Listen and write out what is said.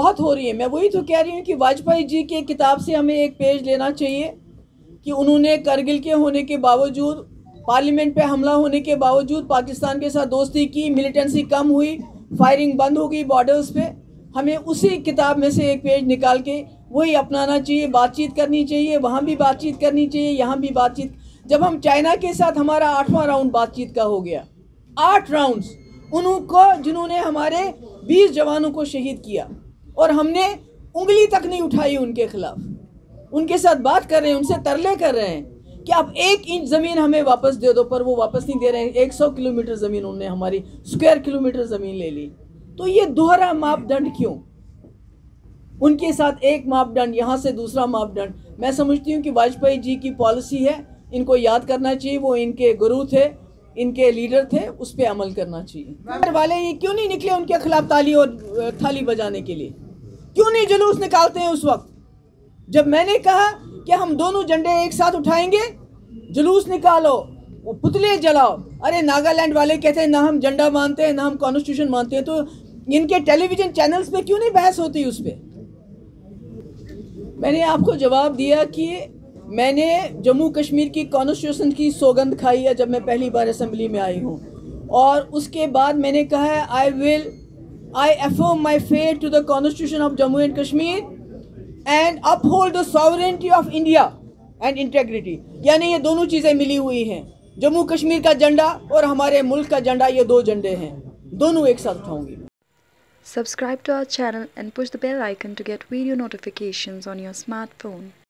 बहुत हो रही है। मैं वही तो कह रही हूँ कि वाजपेयी जी की किताब से हमें एक पेज लेना चाहिए कि उन्होंने करगिल के होने के बावजूद, पार्लियामेंट पे हमला होने के बावजूद पाकिस्तान के साथ दोस्ती की, मिलिटेंसी कम हुई, फायरिंग बंद हो गई बॉर्डर्स पे। हमें उसी किताब में से एक पेज निकाल के वही अपनाना चाहिए, बातचीत करनी चाहिए, वहाँ भी बातचीत करनी चाहिए, यहाँ भी बातचीत। जब हम चाइना के साथ, हमारा 8वां राउंड बातचीत का हो गया, 8 राउंड्स, उनको जिन्होंने हमारे 20 जवानों को शहीद किया, और हमने उंगली तक नहीं उठाई उनके खिलाफ। उनके साथ बात कर रहे हैं, उनसे तरले कर रहे हैं कि आप 1 इंच ज़मीन हमें वापस दे दो, पर वो वापस नहीं दे रहे हैं। 100 किलोमीटर ज़मीन उन्होंने हमारी स्क्वायर किलोमीटर ज़मीन ले ली। तो ये दोहरा मापदंड क्यों? उनके साथ एक मापदंड, यहाँ से दूसरा मापदंड। मैं समझती हूँ कि वाजपेयी जी की पॉलिसी है, इनको याद करना चाहिए। वो इनके गुरु थे, इनके लीडर थे, उस पर अमल करना चाहिए। वाले ये क्यों नहीं निकले उनके खिलाफ ताली और थाली बजाने के लिए? क्यों नहीं जुलूस निकालते हैं उस वक्त जब मैंने कहा कि हम दोनों झंडे एक साथ उठाएंगे? जुलूस निकालो, वो पुतले जलाओ। अरे नागालैंड वाले कहते हैं ना हम झंडा मानते हैं, ना हम कॉन्स्टिट्यूशन मानते हैं। तो इनके टेलीविजन चैनल्स पे क्यों नहीं बहस होती उस पर? मैंने आपको जवाब दिया कि मैंने जम्मू कश्मीर की कॉन्स्टिट्यूशन की सौगंध खाई है जब मैं पहली बार असेंबली में आई हूँ, और उसके बाद मैंने कहा है I affirm my faith to the Constitution of Jammu and Kashmir and uphold the sovereignty of India and integrity। यानी ये दोनों चीज़ें मिली हुई हैं। जम्मू कश्मीर का झंडा और हमारे मुल्क का झंडा, ये 2 झंडे हैं, दोनों एक साथ उठाऊंगी। Subscribe to our channel and push the bell icon to get video notifications on your smartphone.